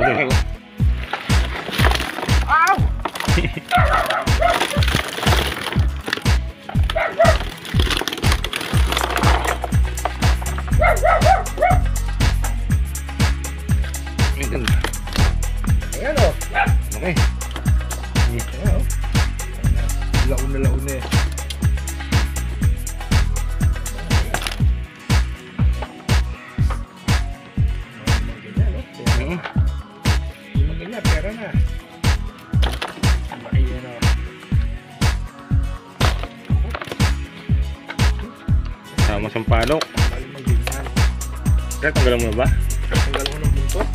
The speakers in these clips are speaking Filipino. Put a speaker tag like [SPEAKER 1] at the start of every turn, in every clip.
[SPEAKER 1] Okay.
[SPEAKER 2] Ow! Ayan o.
[SPEAKER 1] Okay.
[SPEAKER 2] Ayan o. Laon na laon na eh. Yung ganyan, pera na. Ayan o.
[SPEAKER 1] Sama sampalok.
[SPEAKER 2] Maling mag-ganyan.
[SPEAKER 1] Kaya tanggalan mo na ba?
[SPEAKER 2] Tanggal mo ng buntot.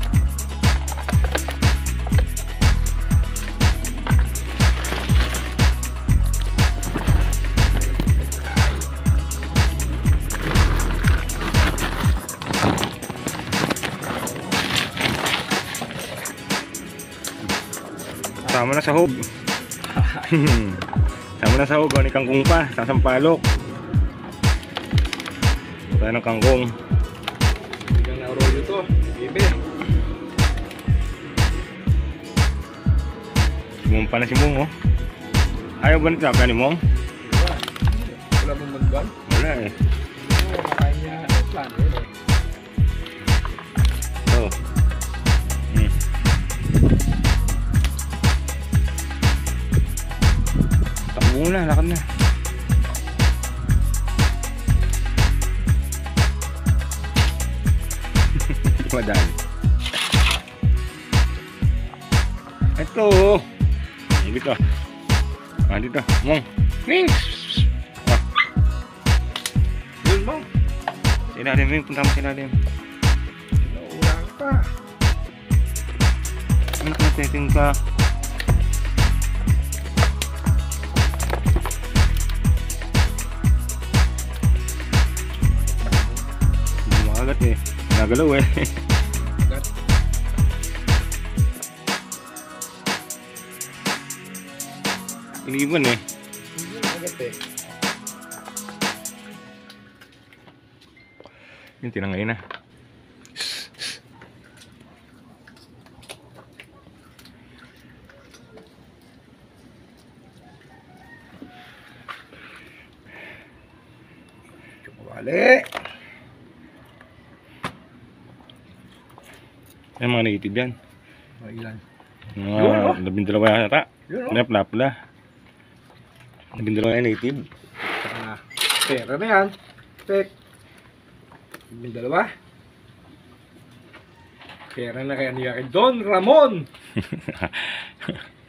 [SPEAKER 1] Sama na sa hog. Sama na sa hog. Ni kangkong pa. Sa sampalok. Tayo ng kangkong.
[SPEAKER 2] Bigyan na rolyo to. Bibi.
[SPEAKER 1] Sumumpa na si Mong, oh. Ayaw ba nito? Kaya ni Mong?
[SPEAKER 2] Diba? Wala mong magban?
[SPEAKER 1] Wala eh.
[SPEAKER 2] Oo, makain niya. Plan eh.
[SPEAKER 1] Oh. Takbo na, lakad na. Madali. Ito. Dito. Dito. Mong. Ming.
[SPEAKER 2] Yun mo.
[SPEAKER 1] Sinalim, Ming. Punta mo sinalim.
[SPEAKER 2] Naulang pa.
[SPEAKER 1] Anak na setting ka. Makagat eh. Nagalaw eh.
[SPEAKER 2] Agad.
[SPEAKER 1] Iniwan eh.
[SPEAKER 2] Hindi agad eh.
[SPEAKER 1] Yung tinangay na.
[SPEAKER 2] Wali.
[SPEAKER 1] Ay, mga native yan.
[SPEAKER 2] Ilan?
[SPEAKER 1] Mga 12 yata.
[SPEAKER 2] Yun o.
[SPEAKER 1] Napla pula. 12 yan native.
[SPEAKER 2] Pera na yan. Tek. May dalawa. Pera na kaya niya kay Don Ramon.